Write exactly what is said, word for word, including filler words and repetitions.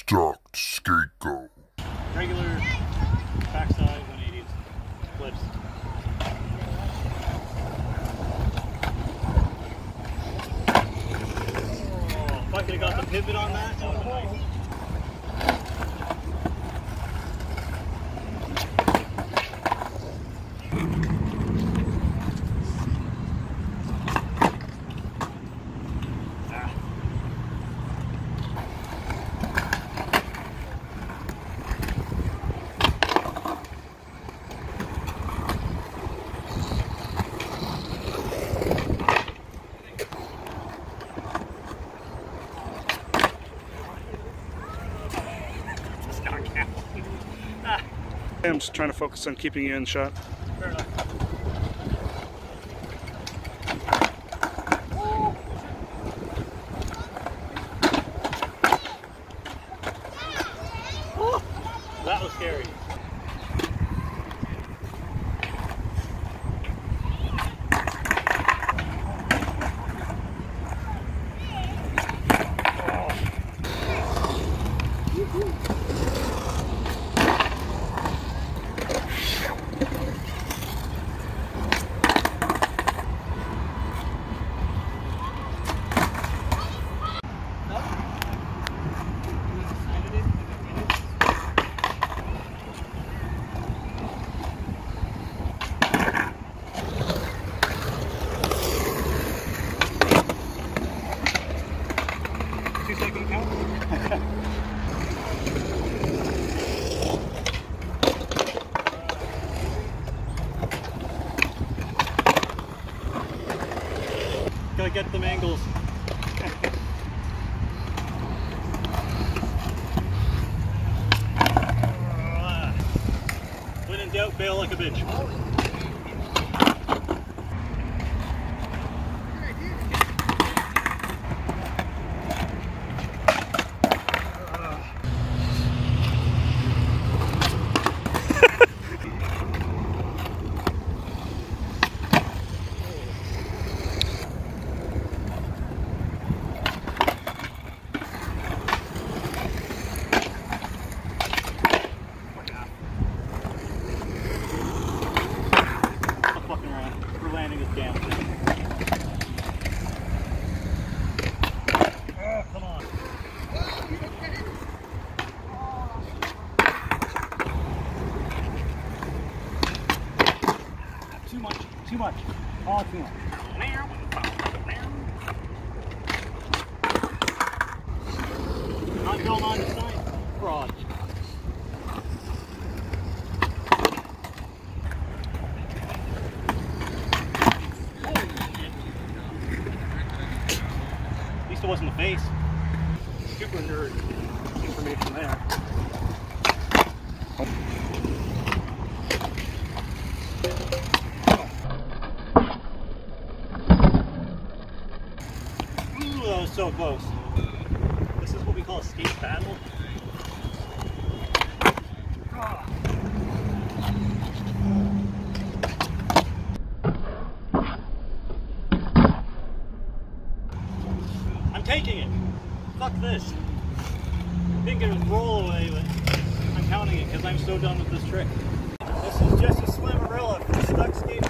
Stvkt Sskateboarding. Regular backside one eighties flips. Oh, if I could have got the pivot on that, that would have been nice. I'm just trying to focus on keeping you in shot. Fair enough. Oh, that was scary. Two second count. Gotta get them angles. When in doubt, bail like a bitch. We're landing this damn thing. Oh, come on. Too much, too much. All too much. Not going on the side. Fraud. It wasn't the face. Super nerd information there. Ooh, that was so close. This is what we call a skate battle. Ah. I'm taking it. Fuck this. I think it was roll away, but I'm counting it because I'm so done with this trick. This is just a Slamwhorella from Stvkt.